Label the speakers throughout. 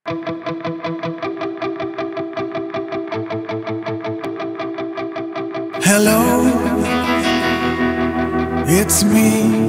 Speaker 1: Hello, it's me.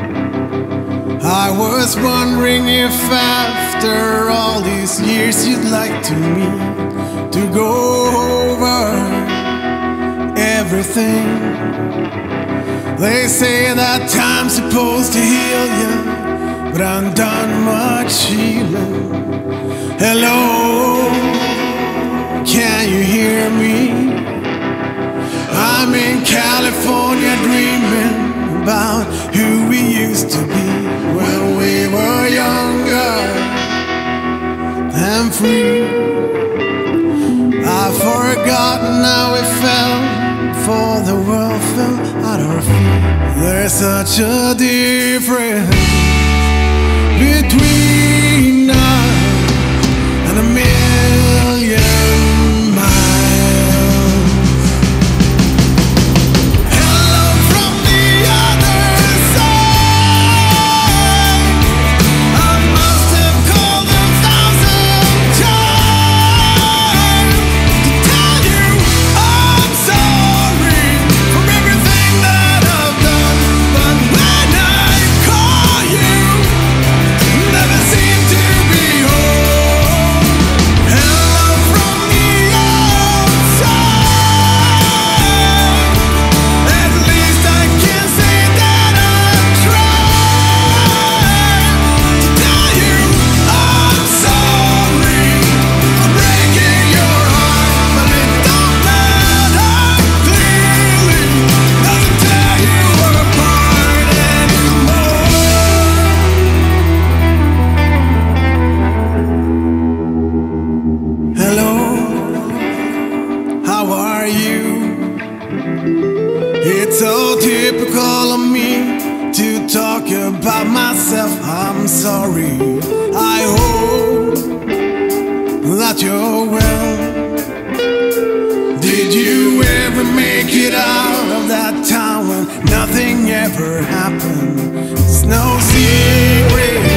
Speaker 1: I was wondering if after all these years you'd like to go over everything. They say that time's supposed to heal you, but I'm done much healing. Hello, can you hear me? I'm in California dreaming about who we used to be when we were younger and free. I've forgotten how we felt before the world fell at our feet. There's such a difference between us and a million miles. Hello from the other side. I must have called 1,000 times to tell you I'm sorry for everything that I've done. But when I call you, never seem to be home. Hello from the outside. At least I can say that I tried to tell you I'm sorry for breaking your heart, but it don't matter. Clearly doesn't tear you apart anymore. Hello, how are you? It's so typical of me to talk about myself. I'm sorry. I hope that you're well. Did you ever make it out of that town when nothing ever happened? It's no secret